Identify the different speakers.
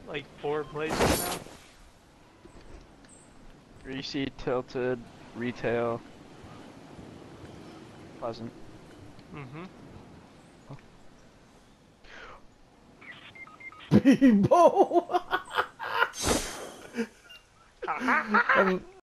Speaker 1: like 4 places now.
Speaker 2: Greasy, tilted, retail, pleasant.
Speaker 1: Mm-hmm.
Speaker 3: Bebo!
Speaker 1: Ha ha ha!